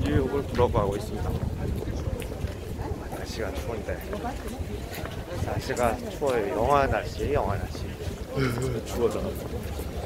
뉴욕을 걸어가고 있습니다. 날씨가 추운데, 날씨가 추워요. 영하 날씨. 추워서